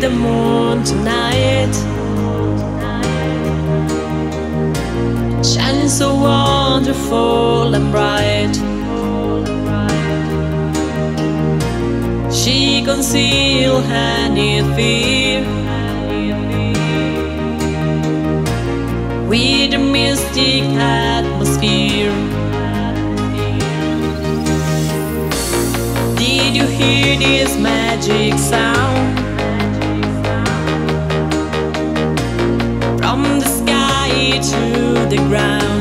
the moon tonight, shining so wonderful and bright. She conceal any fear with a mystic atmosphere. Did you hear this magic sound? From the sky to the ground,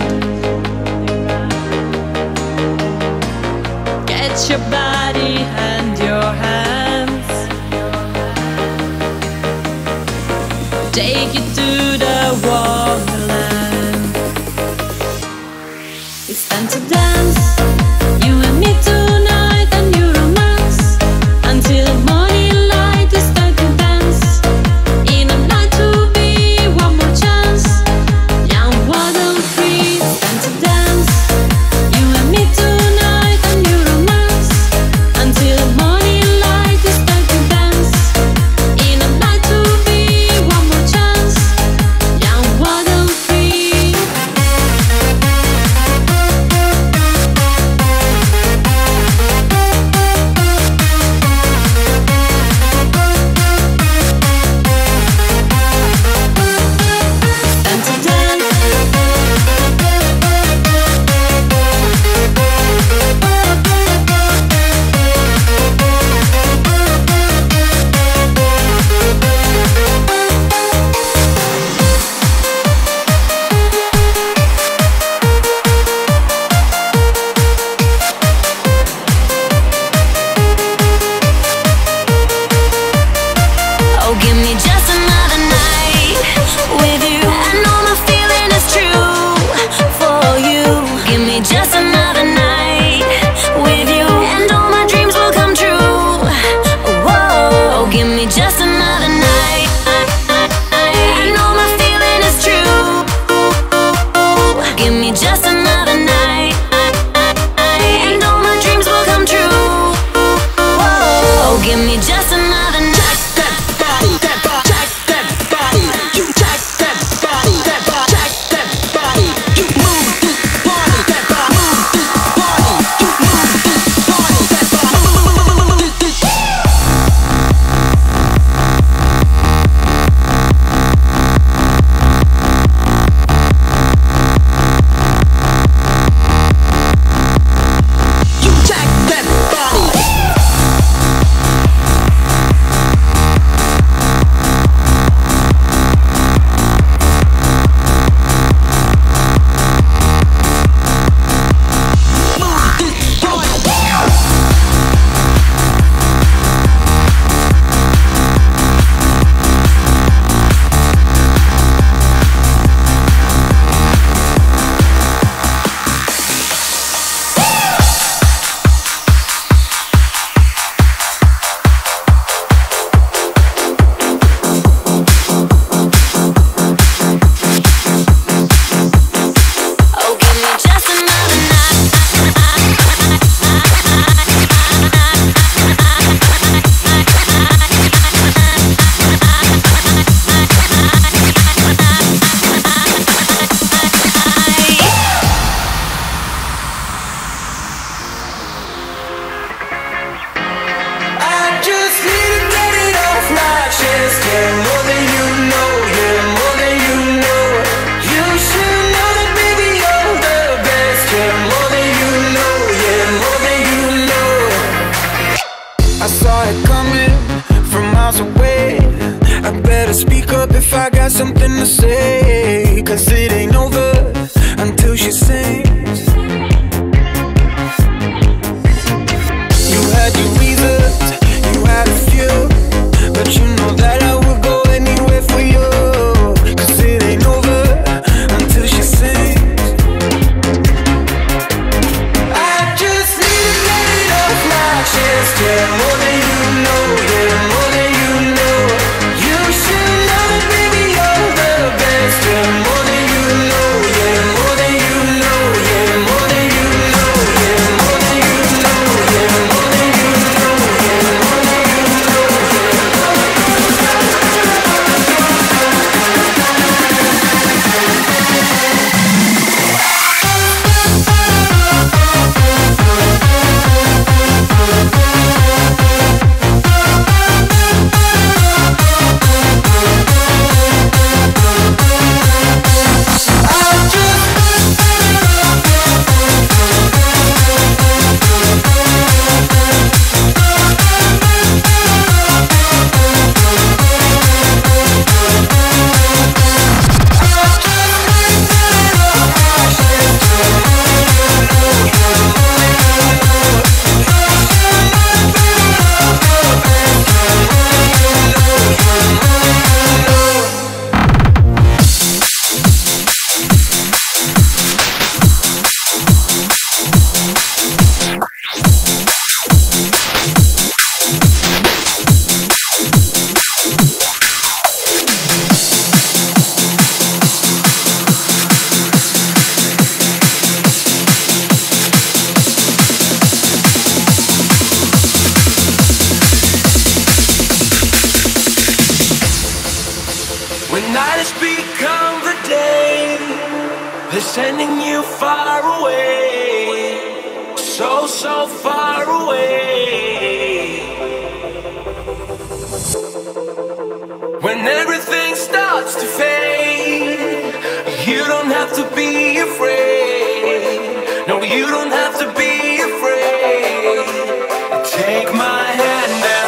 get your body and your hands, take you to the wonderland. It's time to dance, you and me tonight, and new romance, until the morning light. It's time to dance, in a night to be one more chance, young, wild and free. It's time to dance, you and me tonight, and new romance, until the morning light. It's time to dance, in a night to be one more chance, young, wild and free. Time to dance, Oh, give me just another night with you. I know my feeling is true for you. Give me just another night with you, and all my dreams will come true. Whoa, give me just another night. I know my feeling is true. Give me just another night, and all my dreams will come true. Whoa, give me just another night. Oh, give me just another night. I just need to get it off my chest. Yeah, more than you know, yeah, more than you know. You should know that, baby, you're the best. Yeah, more than you know, yeah, more than you know. I saw it coming from miles away. I better speak up if I got something to say, 'cause it ain't over until she sings. You had your reasons, you had a few, but you know that I would go anywhere for you. 'Cause it ain't over until she sings. I just need to get it off my chest. Yeah, more than you know, yeah, more than you know. You should know that, baby, you're the best. Yeah, more than you know, yeah, more than you know. has become the day that's sending you far away, so, so far away. When everything starts to fade, you don't have to be afraid. No, you don't have to be afraid. Take my hand and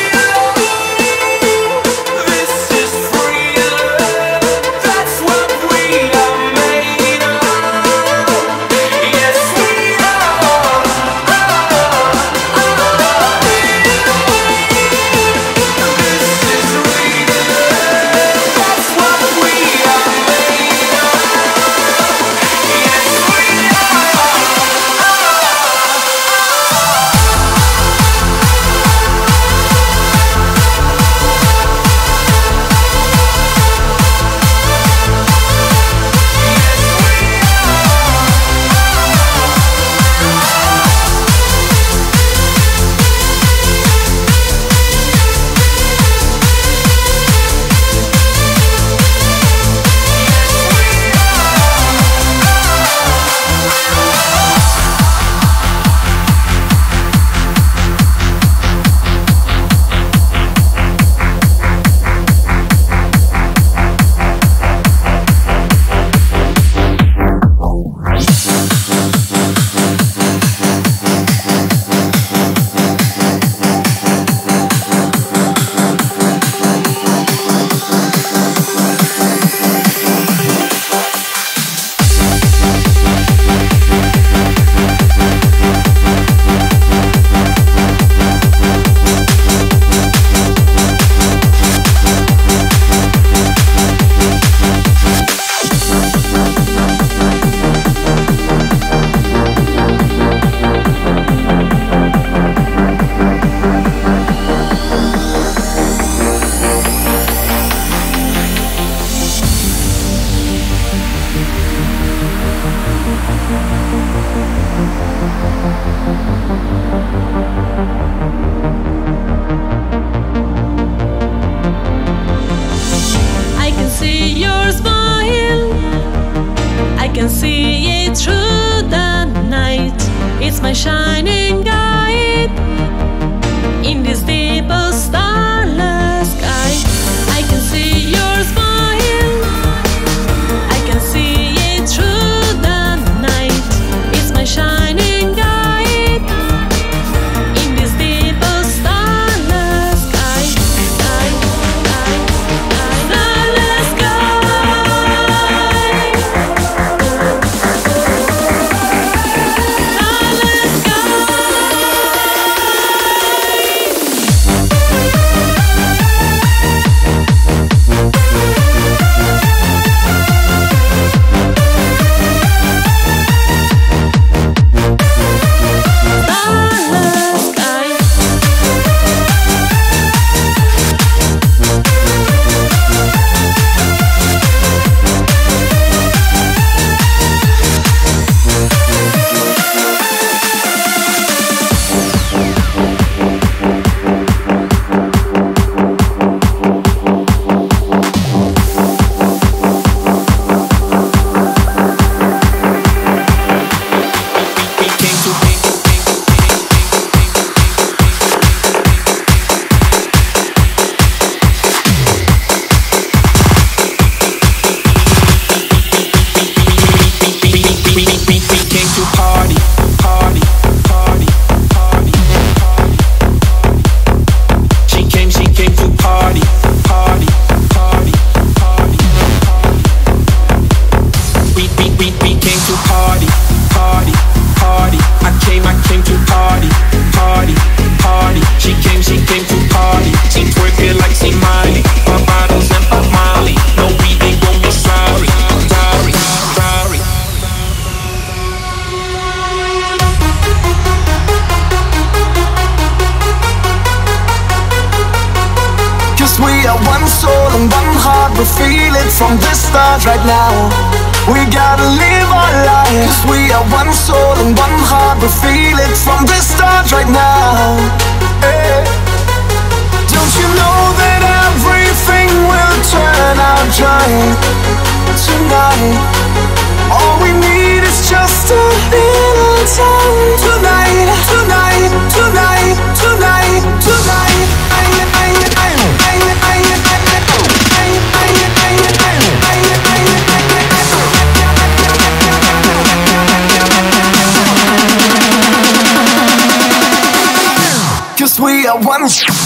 from the start right now. We gotta live our life, 'cause we are one soul and one heart. We feel it from the start right now. Hey. Don't you know that everything will turn out right tonight? All we need is just a little time. Tonight, tonight, tonight, tonight, tonight. 'Cause we are one.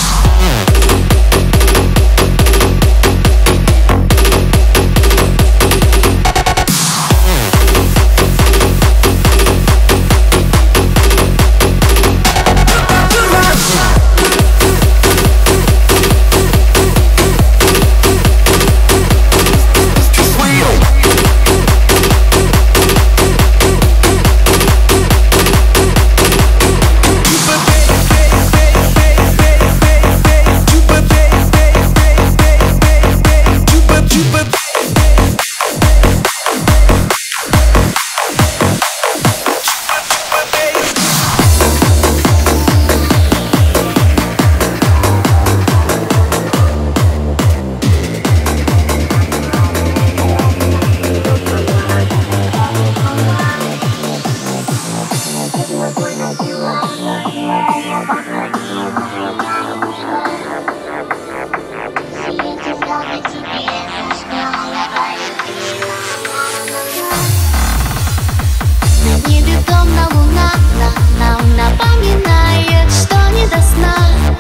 На небе томна луна, нам напоминает, что не до сна.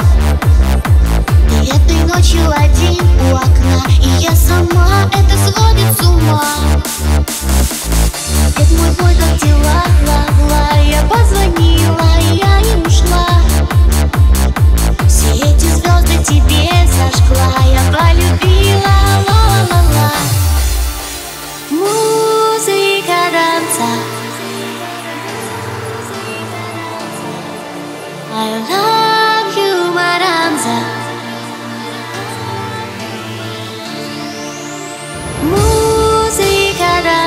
Ты этой ночью один у окна, и я сама, это сводит с ума. Дед мой, как дела, ла-ла, я позвонила, я не ушла. Все эти звезды тебе зажгла, я полюбила, ла-ла-ла. Музыка танца, I love you, Maranza. Музыка танца.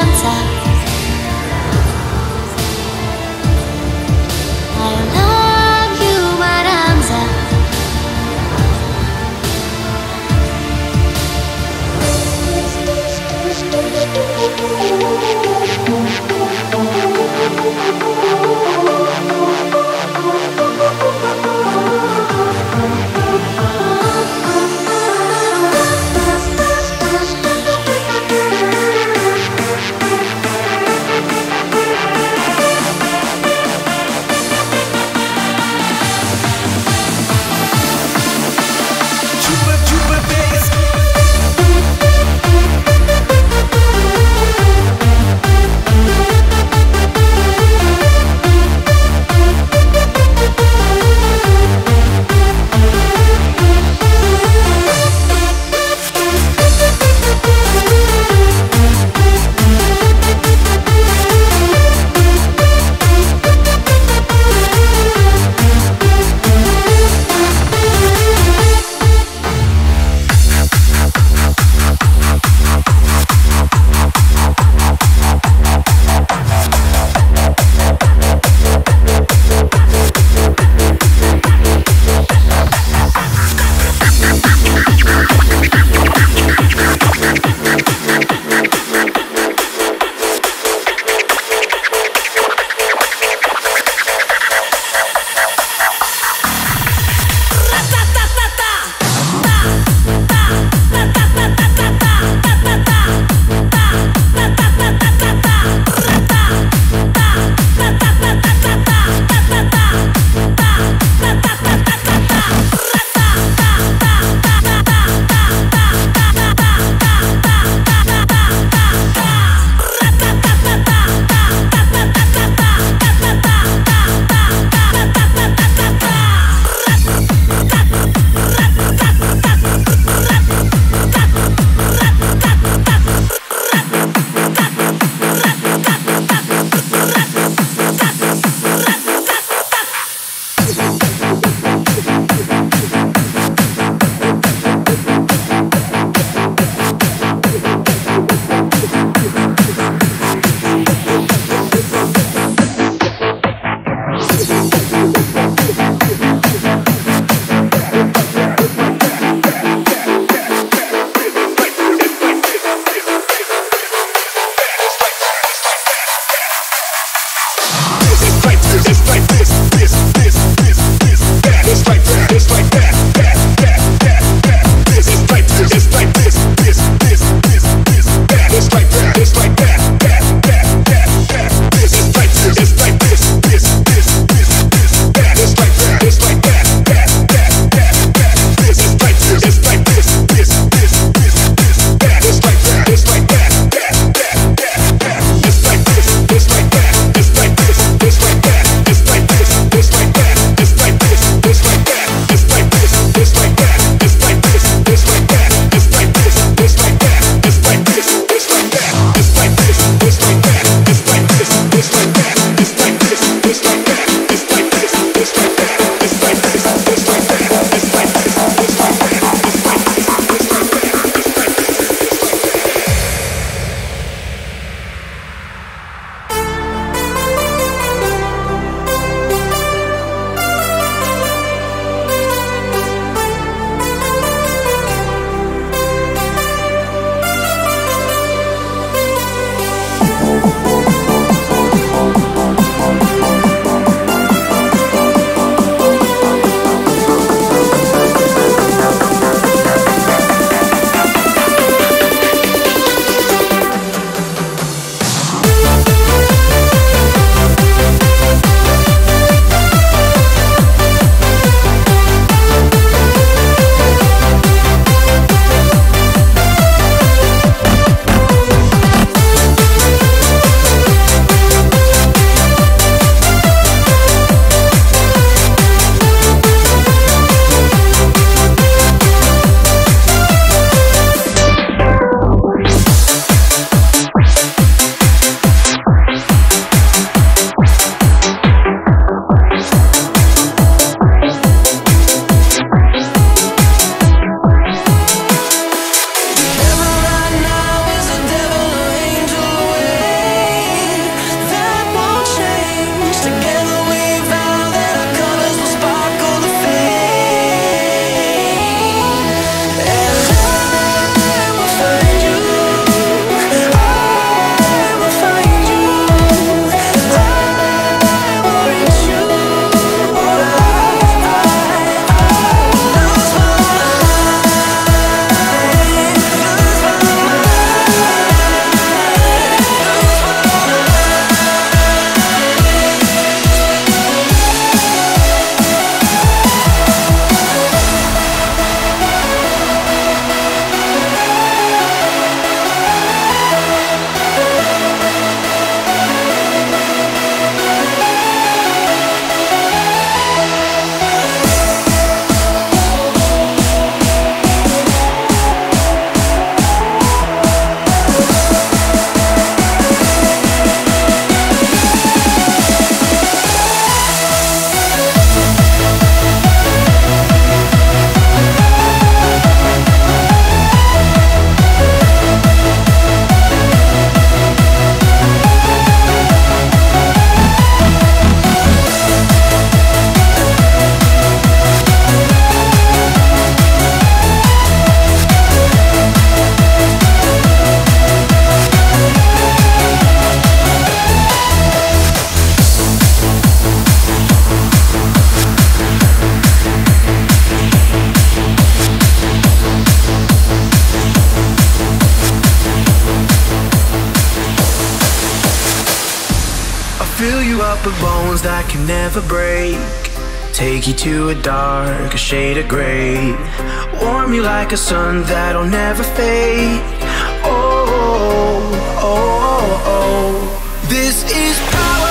Fill you up with bones that can never break. Take you to a dark, a shade of gray. Warm you like a sun that'll never fade. Oh, oh, oh, oh. This is power.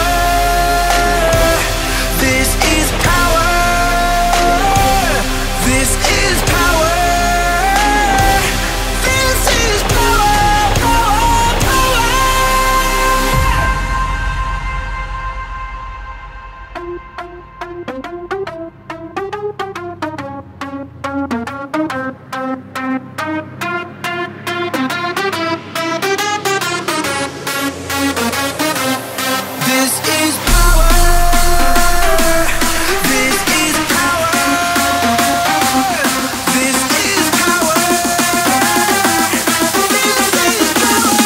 This is power. This is power. This is power, power, power. This is power. This is power. This is power. This is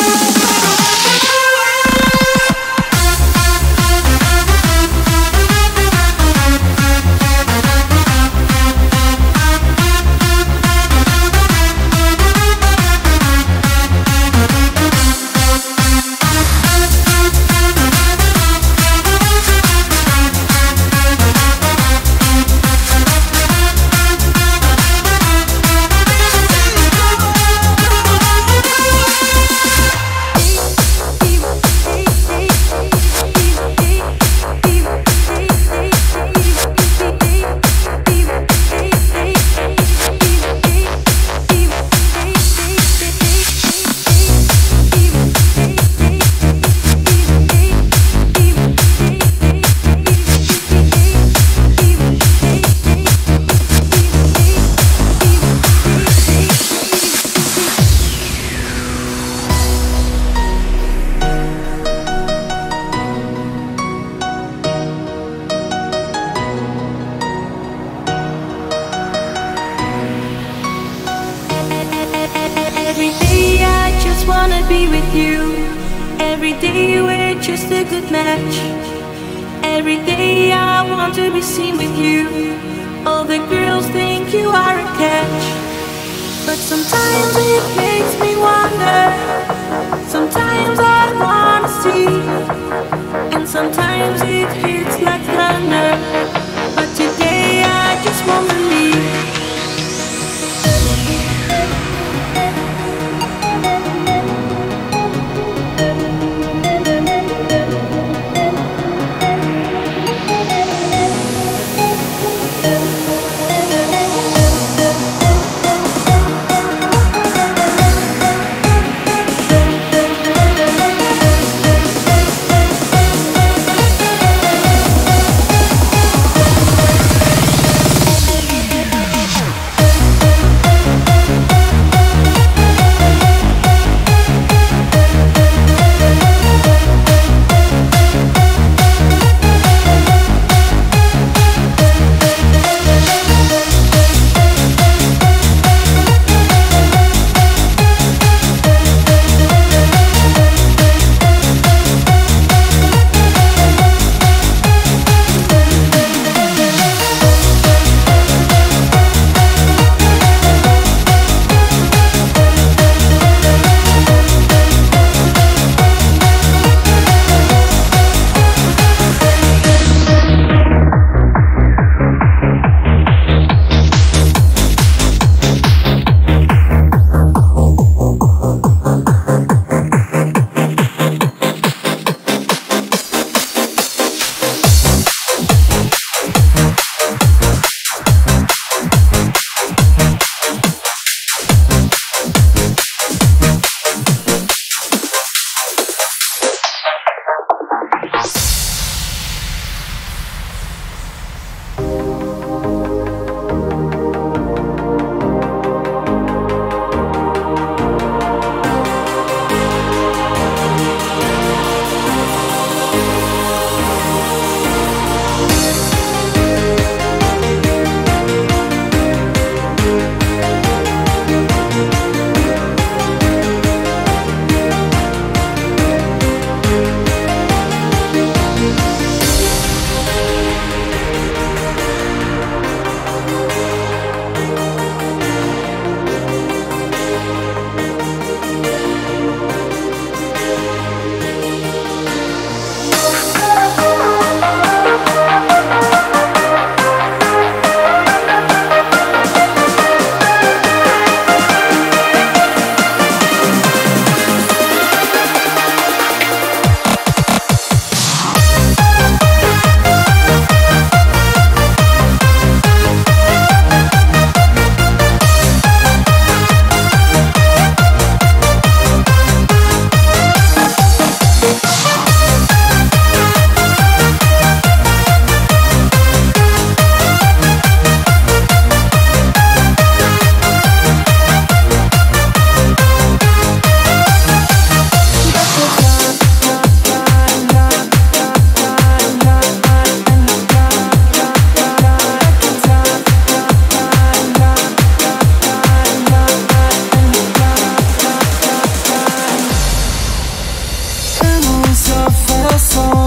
Every day I just wanna be with you. Every day we're just a good match. Every day I want to be seen with you. All the girls think you are a catch. But sometimes it makes me wonder. Sometimes I wanna see. And sometimes it hits like thunder. But today I just wanna leave. your soul.